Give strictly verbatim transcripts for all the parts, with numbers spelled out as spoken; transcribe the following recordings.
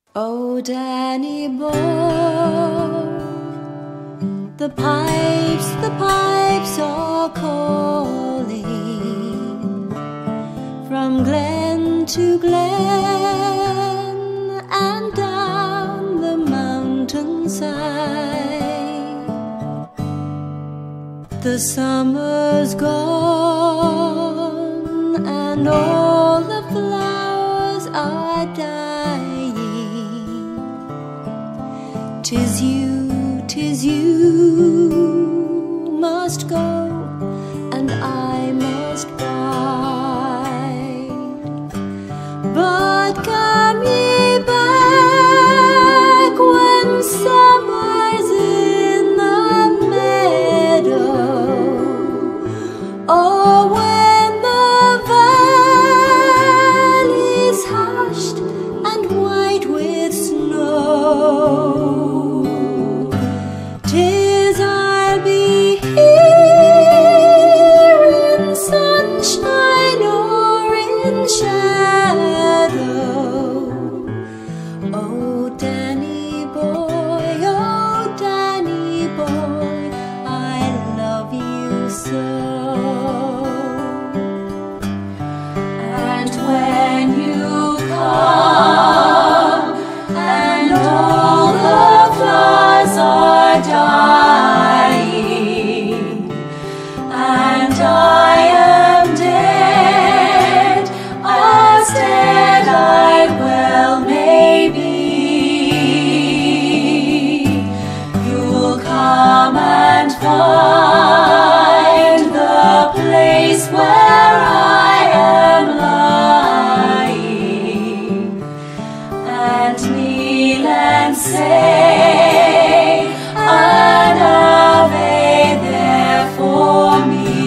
Oh, Danny boy, the pipes, the pipes are calling from glen to glen and down the mountainside. The summer's gone and all the flowers are dying. 'Tis you, 'tis you must go, and I must bide. But come ye back when summer's in the meadow, or when the valley's hushed and white with snow. 'Tis I'll be here in sunshine or in shadow. Oh, Danny boy, oh, Danny boy, I love you so. And when you come and all the flowers are dying, and I am dead, as dead I well may be, you'll come and find the place where I am lying, and kneel and say an Ave there for me,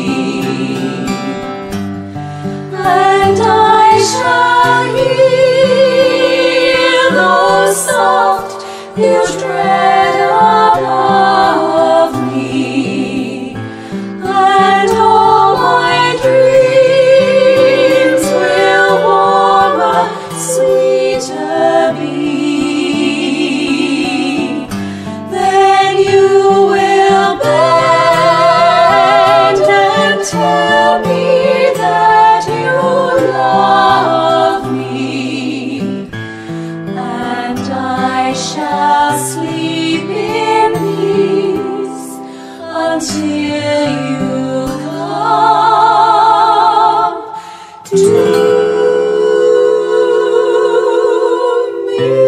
and I shall hear those soft hills tread above me, and all my dreams will warmer, sweeter be. Then you will bend and tell me that you love me, and I shall sleep in peace until you come to me.